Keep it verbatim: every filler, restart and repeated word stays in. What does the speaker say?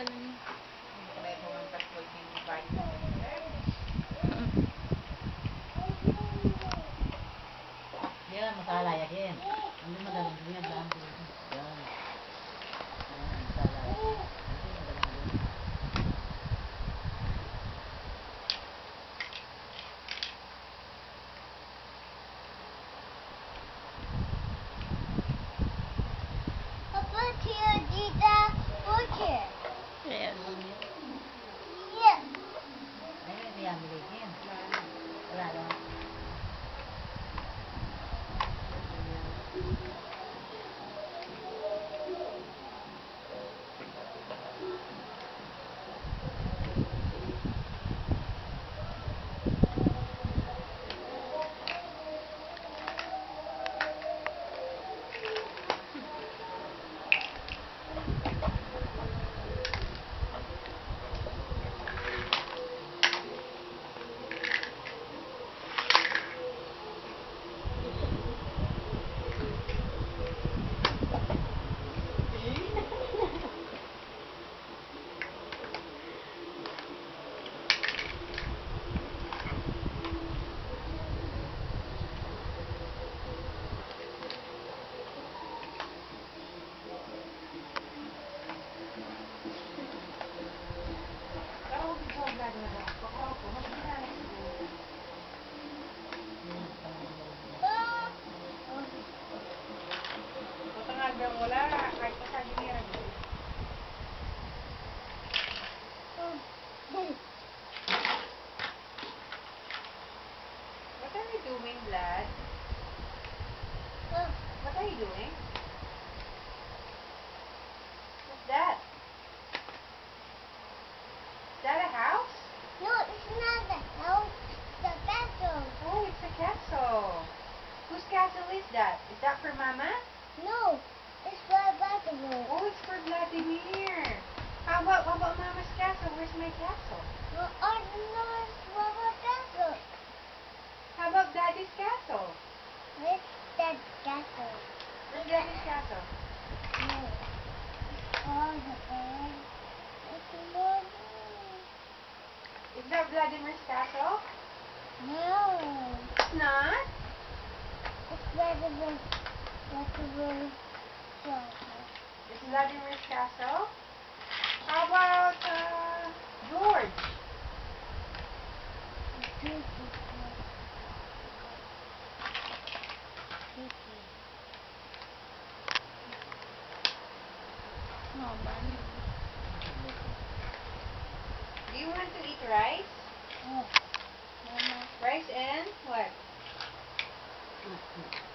Dia masalah yakin. Ini madalang dunia belanda. Yan. Yan, masalah yakin. Ini madalang dunia. Papa, here, Gita, butcher. Yes. Yes. Ini dia ambilin. Wala daw. Wala, kahit pa sa Vladimir. What are you doing, Vlad? What are you doing? What's that? Is that a house? No, it's not the house. It's the castle. Oh, it's a castle. Whose castle is that? Is that for Mama? No, it's for Vladimir. Oh, it's for Vladimir. How about, how about Mama's castle? Where's my castle? No, I don't know it's for the castle. How about Daddy's castle? Where's that castle? Where's Daddy's castle? No. Oh, the bed. It's a bed. Is that Vladimir's castle? No. It's not? It's Vladimir. Vladimir. It's Vladimir's castle? How about uh, George? Oh, man. Do you want to eat rice? Oh, Mama. Rice and what? Mm-hmm.